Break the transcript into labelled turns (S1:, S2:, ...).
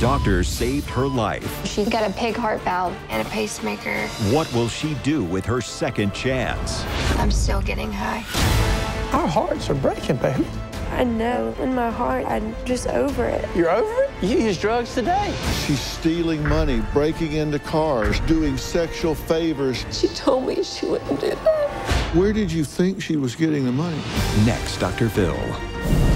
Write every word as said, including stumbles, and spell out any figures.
S1: doctors saved her life.
S2: She's got a pig heart valve and a pacemaker.
S1: What will she do with her second chance?
S2: I'm still getting high.
S3: Our hearts are breaking, baby.
S4: I know in my heart I'm just over it.
S3: You're over it? You use drugs today.
S5: She's stealing money, breaking into cars, doing sexual favors.
S4: She told me she wouldn't do that.
S5: Where did you think she was getting the money?
S1: Next, Doctor Phil.